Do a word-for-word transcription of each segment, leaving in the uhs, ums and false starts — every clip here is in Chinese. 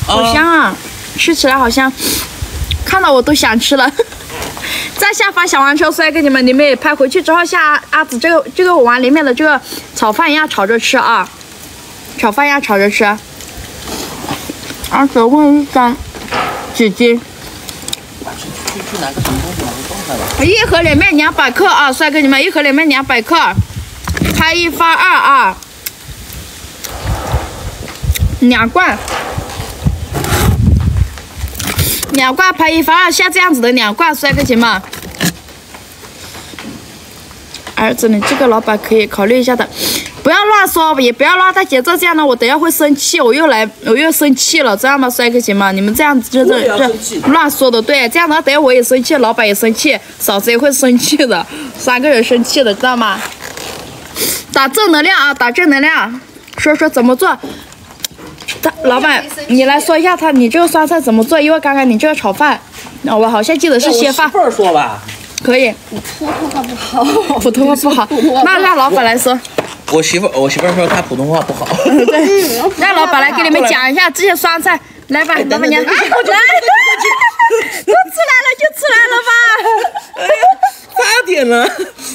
好香啊，吃起来好香，看到我都想吃了。在下发小黄车摔给你们，你们也拍回去之后下阿紫这个这个碗里面的这个炒饭鸭炒着吃啊，炒饭鸭炒着吃。阿紫问一张纸巾。 去去拿个什么东西拿个状态了？ 一盒里面两百克啊，帅哥你们，一盒里面两百克，拍一发二啊，两罐，两罐拍一发二，像这样子的两罐，帅哥姐们。儿子，你这个老板可以考虑一下的，不要乱说，也不要乱带节奏，这样呢，我等下会生气，我又来，我又生气了，知道吗，帅哥姐们？你们这样子就是这乱说的，对，这样的话等下我也生气，老板也生气，嫂子也会生气的，三个人生气的，知道吗？打正能量啊，打正能量，说说怎么做。他老板，你来说一下他你这个酸菜怎么做？因为刚刚你这个炒饭，啊，我好像记得是先放。 媳妇儿说吧。 可以。 我普通话不好。 普通话不好，那让老板来说。 我媳妇，我媳妇说她普通话不好。 对，让老板来给你们讲一下这些酸菜。来吧，老板娘，来，都出来了就出来了吧。 哎呀，差点了。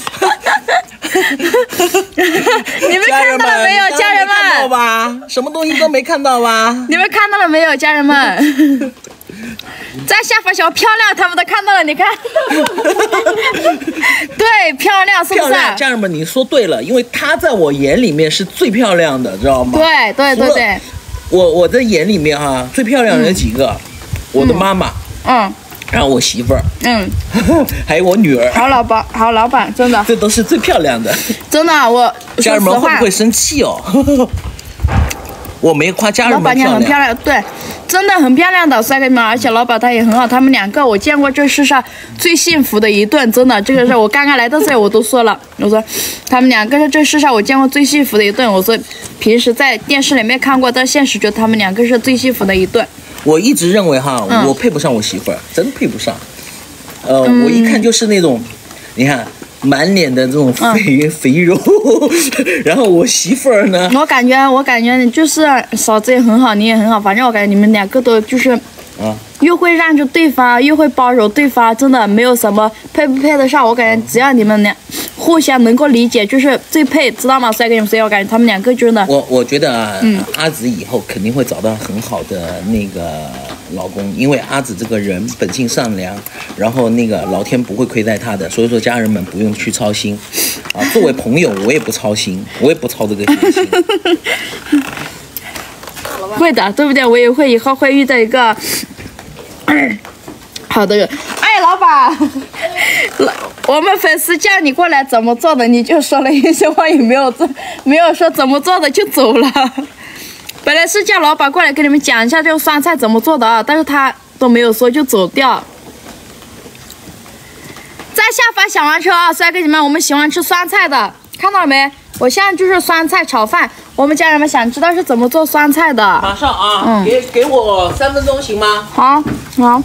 你们看到了没有，家人们？ 看到吧？什么东西都没看到吧？ 你们看到了没有，家人们？在下方小漂亮，他们都看到了，你看。对，漂亮，是不是？ 漂亮，家人们，你说对了，因为她在我眼里面是最漂亮的，知道吗？ 对对对对。 我我的眼里面哈、啊，最漂亮的几个，嗯、我的妈妈， 嗯， 然后我媳妇儿， 嗯， 还有我女儿。 好老板，好老板，真的， 这都是最漂亮的。 真的，我家人们会不会生气哦？我没夸家人们漂亮。 老板娘很漂亮，对，真的很漂亮的帅哥们，而且老板他也很好，他们两个我见过这世上最幸福的一对，真的，这个是我刚刚来到这里我都说了，我说他们两个是这世上我见过最幸福的一对，我说平时在电视里面看过，但现实就他们两个是最幸福的一对。 我一直认为哈，嗯、我配不上我媳妇儿，真配不上。呃，嗯、我一看就是那种，你看。满脸的这种肥、嗯、肥肉，然后我媳妇儿呢？ 我感觉，我感觉你就是嫂子也很好，你也很好，反正我感觉你们两个都就是，啊，又会让着对方，又会包容对方，真的没有什么配不配得上。我感觉只要你们俩互相能够理解，就是最配，知道吗？帅哥你们，所以我感觉他们两个真的。 我我觉得啊，嗯、阿紫以后肯定会找到很好的那个老公，因为阿紫这个人本性善良，然后那个老天不会亏待她的，所以说家人们不用去操心。啊，作为朋友我也不操心，我也不操这个心。 会的，对不对？我也会以后会遇到一个。好的，哎，老板，我们粉丝叫你过来怎么做的，你就说了一些话，也没有做，没有说怎么做的就走了。本来是叫老板过来跟你们讲一下这个酸菜怎么做的啊，但是他都没有说就走掉。在下发小黄车啊，帅哥你们，我们喜欢吃酸菜的，看到了没？我现在就是酸菜炒饭，我们家人们想知道是怎么做酸菜的。 马上啊，嗯、给给我三分钟行吗？ 好，好，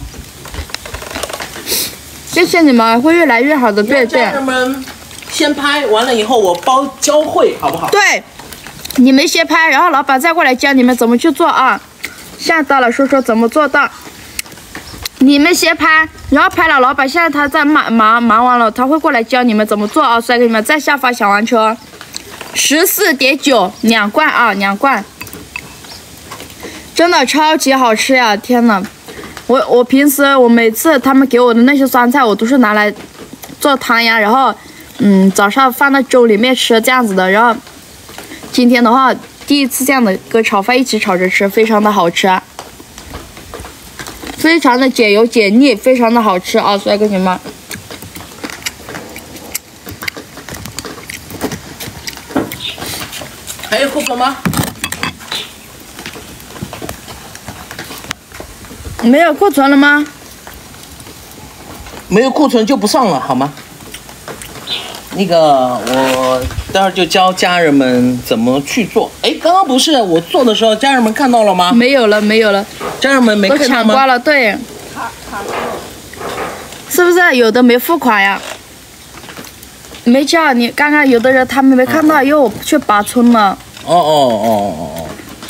谢谢你们，会越来越好的，对对。 家人们先拍完了以后，我包教会，好不好？ 对，你们先拍，然后老板再过来教你们怎么去做啊。现在到了，说说怎么做到。你们先拍，然后拍了，老板现在他在忙忙忙完了，他会过来教你们怎么做啊。帅哥你们再下发小黄车。十四点九两罐啊，两罐，真的超级好吃呀！天呐，我我平时我每次他们给我的那些酸菜，我都是拿来做汤呀，然后嗯早上放到粥里面吃这样子的。然后今天的话，第一次这样的跟炒饭一起炒着吃，非常的好吃，非常的解油解腻，非常的好吃啊！帅哥你们。 还有库存吗？ 没有库存了吗？ 没有库存就不上了，好吗？那个，我待会儿就教家人们怎么去做。哎，刚刚不是我做的时候，家人们看到了吗？ 没有了，没有了。 家人们没看到吗？ 都抢光了，对。是不是有的没付款呀？没叫你，刚刚有的人他们没看到，因为我去拔葱了。 哦哦哦哦哦，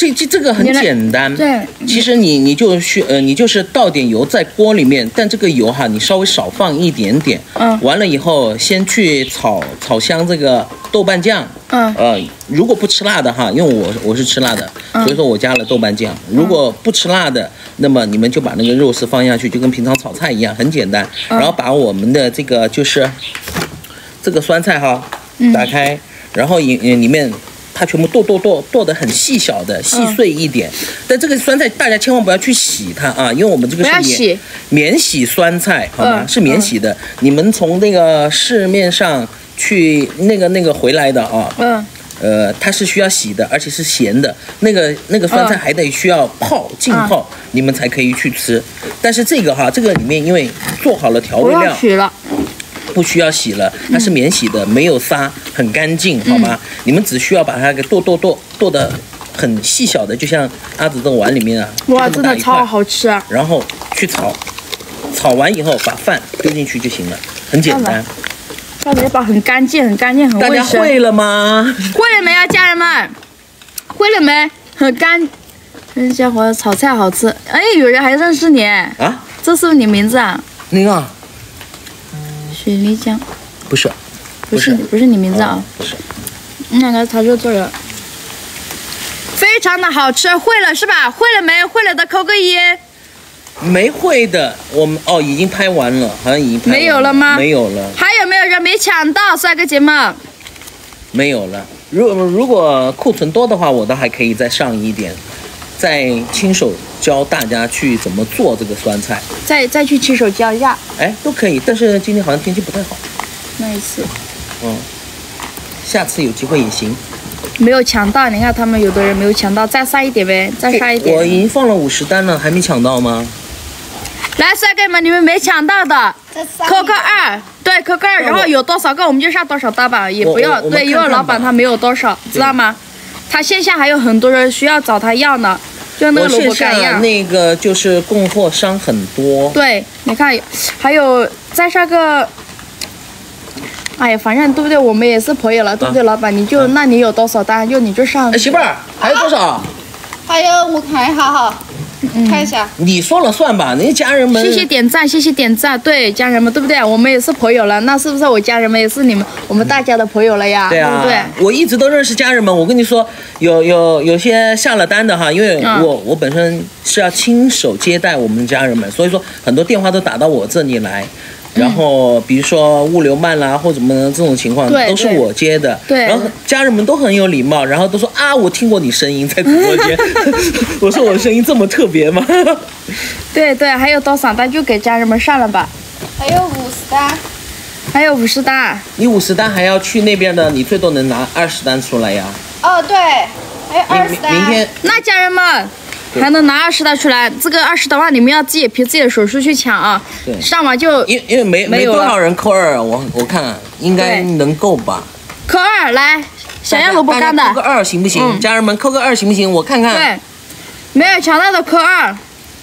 这这这个很简单。 对， 其实你你就需呃你就是倒点油在锅里面，但这个油哈你稍微少放一点点。 嗯。 完了以后，先去炒炒香这个豆瓣酱。 嗯。 呃，如果不吃辣的哈，因为我我是吃辣的， 嗯、 所以说我加了豆瓣酱。如果不吃辣的，那么你们就把那个肉丝放下去，就跟平常炒菜一样，很简单。 嗯、 然后把我们的这个就是这个酸菜哈打开，嗯、然后里里面。它全部剁剁剁剁得很细小的细碎一点，嗯、但这个酸菜大家千万不要去洗它啊，因为我们这个是免免洗酸菜，好吗？嗯、是免洗的。嗯、你们从那个市面上去那个那个回来的啊，嗯，呃，它是需要洗的，而且是咸的。那个那个酸菜还得需要泡浸泡，嗯、你们才可以去吃。但是这个哈，这个里面因为做好了调味料， 洗了。 不需要洗了，它是免洗的，嗯、没有沙，很干净，好吗？嗯、你们只需要把它给剁剁剁剁的很细小的，就像阿紫这个碗里面啊， 哇，真的超好吃啊！ 然后去炒，炒完以后把饭丢进去就行了，很简单。 下面把很干净，很干净，很卫生。 大家会了吗？ 会了没啊，家人们？会了没？很干。这家伙炒菜好吃，哎，有人还认识你啊？这是不是你名字啊？ 那个。 雪梨江， 不是， 不是不是你名字啊？ 不是， 那个他就做了，非常的好吃，会了是吧？会了没？会了的扣个一。 没会的，我们哦已经拍完了，好像已经拍完了。 没有了吗？ 没有了。 还有没有人没抢到？帅哥姐们？ 没有了。如果如果库存多的话，我倒还可以再上一点，再亲手教大家去怎么做这个酸菜。 再再去亲手教一下。 哎，都可以，但是今天好像天气不太好。 那一次。 嗯。下次有机会也行。 没有抢到，你看他们有的人没有抢到，再杀一点呗，再杀一点。 我已经放了五十单了，还没抢到吗？ 来，帅哥们，你们没抢到的，扣个二，对，扣个二，然后有多少个我们就上多少单吧，也不要对，因为老板他没有多少，知道吗？他线下还有很多人需要找他要呢。就那个萝卜干一样， 那个就是供货商很多。 对，你看，还有再上个，哎呀，反正对不对？我们也是朋友了，对不对，啊、老板？你就、啊、那你有多少单，就你就上。 哎，媳妇儿，还有多少？ 啊、还有，我看一下哈。嗯、看一下， 你说了算吧，那家人们。 谢谢点赞，谢谢点赞，对家人们，对不对？我们也是朋友了，那是不是我家人们也是你们我们大家的朋友了呀？ 对啊， 对不对？ 我一直都认识家人们，我跟你说，有有有些下了单的哈，因为我、嗯、我本身是要亲手接待我们家人们，所以说很多电话都打到我这里来。然后比如说物流慢啦或者什么这种情况都是我接的， 对， 然后家人们都很有礼貌，然后都说啊我听过你声音在直播间，我说我声音这么特别吗？ 对对，还有多少单就给家人们上了吧？ 还有五十单， 还有五十单， 你五十单还要去那边的，你最多能拿二十单出来呀？ 哦对，还有二十单， 明天那家人们。还能拿二十单出来，这个二十的话，你们要自己凭自己的手速去抢啊！ 对， 上网就因因为没没多少人扣二，我我看应该能够吧。 扣二来，想要萝卜干的， 扣个二行不行？嗯、家人们扣个二行不行？我看看。 对，没有抢到的扣二。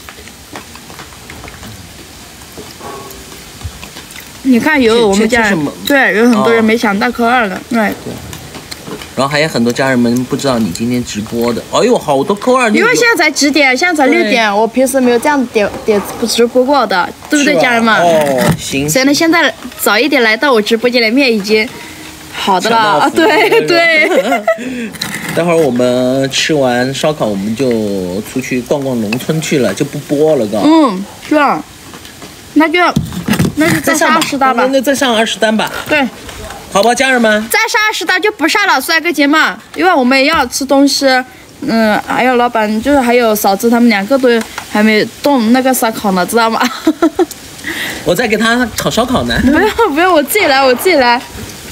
你看有我们家对有很多人没抢到扣二的，对。对。 然后还有很多家人们不知道你今天直播的，哎呦，好多扣二！ 因为现在才几点？现在才六点，我平时没有这样点点直播过的，对不对，家人们？ 哦，行。 所以呢，现在早一点来到我直播间里面已经好的了，对对。 待会儿我们吃完烧烤，我们就出去逛逛农村去了，就不播了，哥。 嗯，是啊，那就那就再上二十单吧， 那再上二十单吧。 对。 好吧，家人们， 再上二十单就不上了，帅哥姐们，因为我们也要吃东西。嗯，还有老板，就是还有嫂子，他们两个都还没动那个烧烤呢，知道吗？ 我在给他烤烧烤呢。 不用不用，我自己来，我自己来。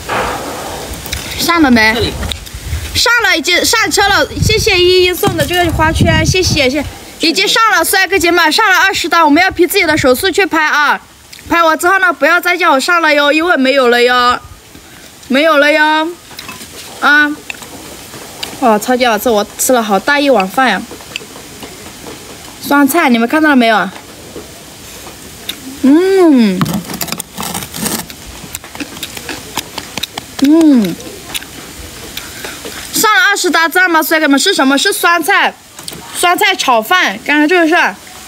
上了没？上了，已经上车了。谢谢依依送的这个花圈，谢谢谢谢，已经上了，帅哥姐们，上了二十单，我们要凭自己的手速去拍啊！拍完之后呢，不要再叫我上了哟，因为没有了哟。没有了哟，啊！哇，超级好吃！我吃了好大一碗饭呀。酸菜，你们看到了没有？嗯，嗯，上了二十吃的，知道吗，帅哥们？是什么？是酸菜，酸菜炒饭。刚刚这个是，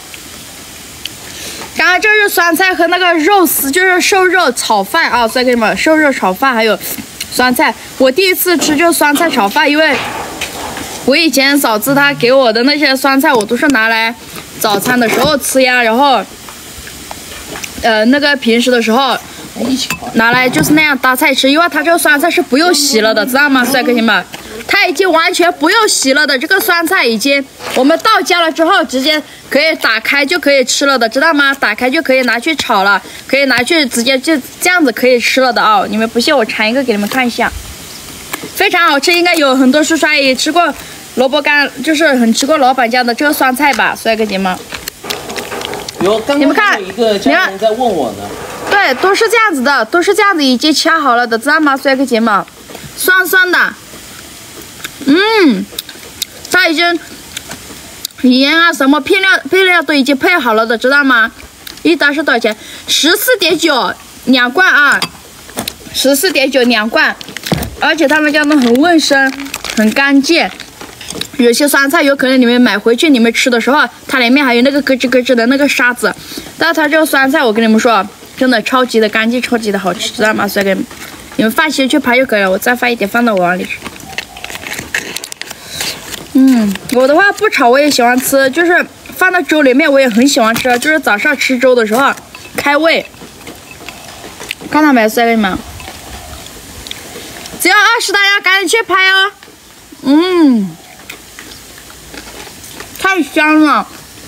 刚刚这是酸菜和那个肉丝，就是瘦肉炒饭啊，帅哥们，瘦肉炒饭还有酸菜。我第一次吃就酸菜炒饭，因为我以前嫂子她给我的那些酸菜，我都是拿来早餐的时候吃呀，然后，呃，那个平时的时候拿来就是那样搭菜吃，因为它这个酸菜是不用洗了的，知道吗，帅哥们？它已经完全不用洗了的，这个酸菜已经我们倒浆了之后，直接可以打开就可以吃了的，知道吗？打开就可以拿去炒了，可以拿去直接就这样子可以吃了的啊！你们不信，我尝一个给你们看一下，非常好吃，应该有很多叔叔阿姨吃过萝卜干，就是很吃过老板家的这个酸菜吧，帅哥姐们。 有，刚刚还有一个家人在问我呢。 对，都是这样子的，都是这样子已经切好了的，知道吗，帅哥姐们？酸酸的。嗯，它已经盐啊什么配料配料都已经配好了的，知道吗？一打是多少钱？十四点九两罐啊，十四点九两罐，而且他们家的很卫生，很干净。有些酸菜有可能你们买回去你们吃的时候，它里面还有那个咯吱咯吱的那个沙子，但它这个酸菜我跟你们说，真的超级的干净，超级的好吃，知道吗？帅哥们，你们放心去拍就可以了，我再放一点放到我碗里去。嗯，我的话不炒我也喜欢吃，就是放到粥里面我也很喜欢吃，就是早上吃粥的时候开胃。看到没，帅哥们？只要二十大家赶紧去拍哦。嗯，太香了，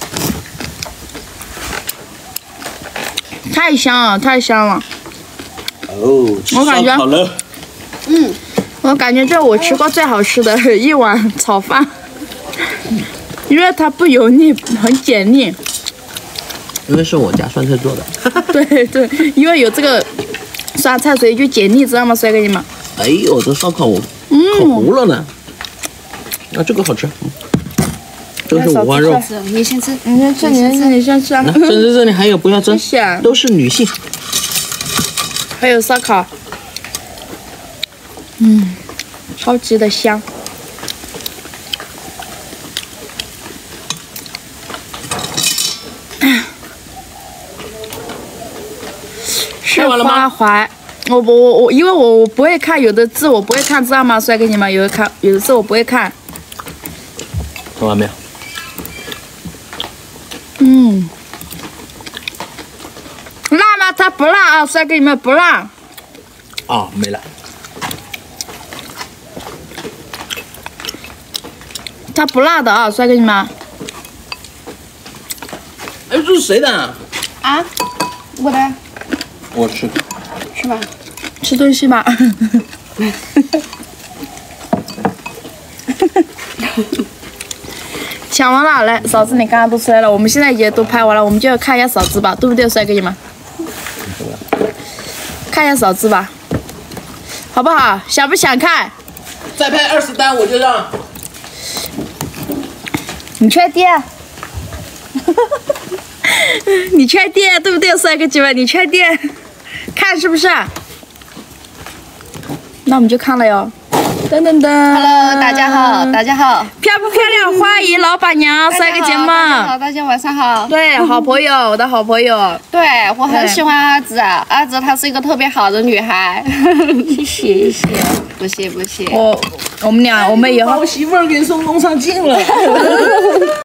太香了，太香了。 哦， 我感觉好了。 嗯， 我感觉这我吃过最好吃的一碗炒饭。因为它不油腻，很解腻。 因为是我家酸菜做的。 对对，因为有这个酸菜，所以就解腻，知道吗，帅哥你们？ 哎呦，这烧烤我嗯， 烤糊了呢。啊，这个好吃。这个是五花肉。 你先吃， 你先吃，你先吃，你先吃啊。 这这这里还有，不要争， 谢谢都是女性。 还有烧烤，嗯，超级的香。是花怀，我我我我，因为我我不会看有的字，我不会看，知道吗？帅哥你们有的看有的字我不会看。 看完没有？ 嗯，辣吗？它不辣啊，帅哥你们不辣。 啊，没了。 它不辣的啊，帅哥你们。 哎，这是谁的？ 啊，我的。 我吃。 是吧？ 吃东西吧。抢完了，来，嫂子，你刚刚都出来了，我们现在已经都拍完了，我们就要看一下嫂子吧，对不对，帅哥你们？看一下嫂子吧，好不好？想不想看？ 再拍二十单我就让。 你确定？你确定对不对，帅哥姐们？你确定？看是不是？那我们就看了哟。噔噔噔 Hello， 大家好，大家好， 漂不漂亮？欢迎老板娘，帅哥姐们。 大家好，大家晚上好。 对，好朋友，我的好朋友。 对，我很喜欢阿紫，阿紫她是一个特别好的女孩。谢谢谢谢，不谢不谢。 我我们俩，我们以后。 把我媳妇儿给送工上镜了。